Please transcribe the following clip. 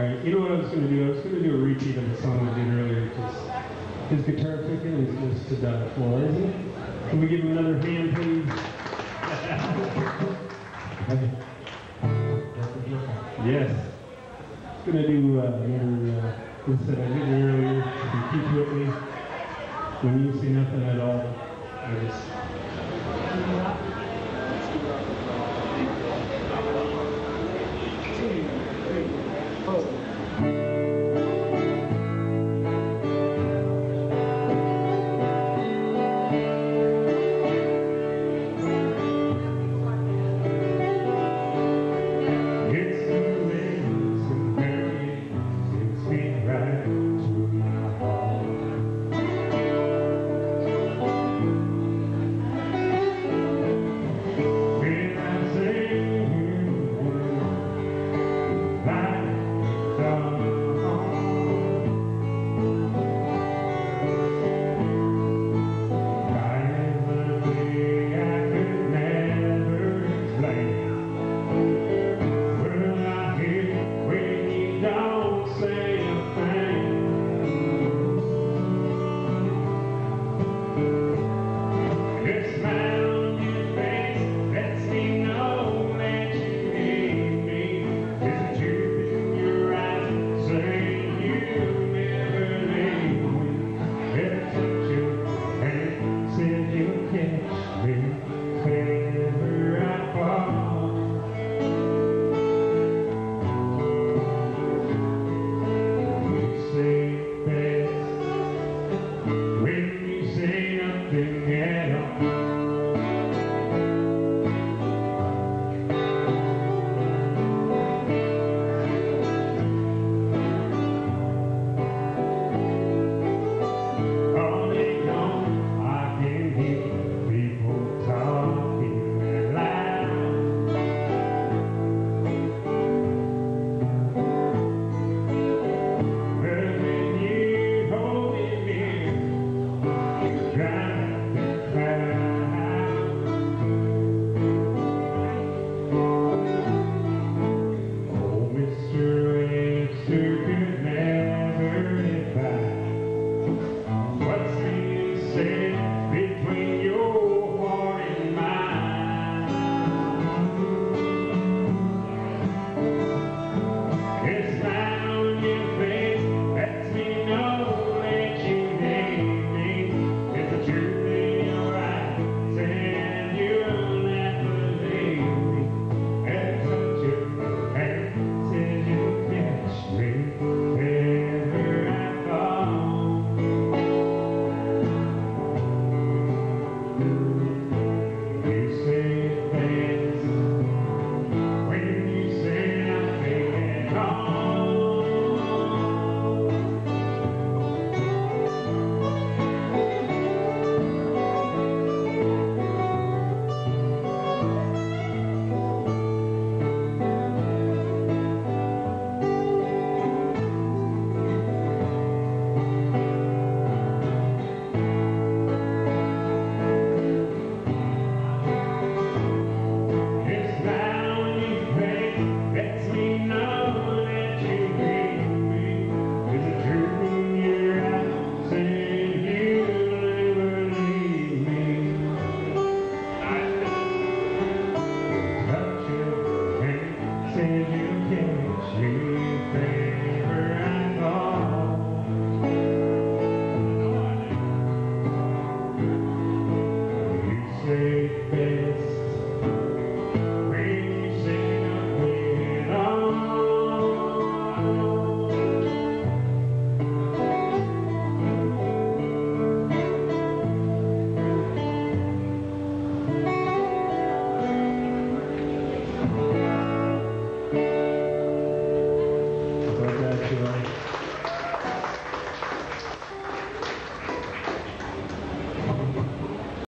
right. You know what I was going to do? I was going to do a repeat of the song I did earlier. Because his guitar picking is just to die for, isn't it? Can we give him another hand, please? Yes. I'm going to do another, this that I did earlier. You keep with me. When you see nothing at all, I just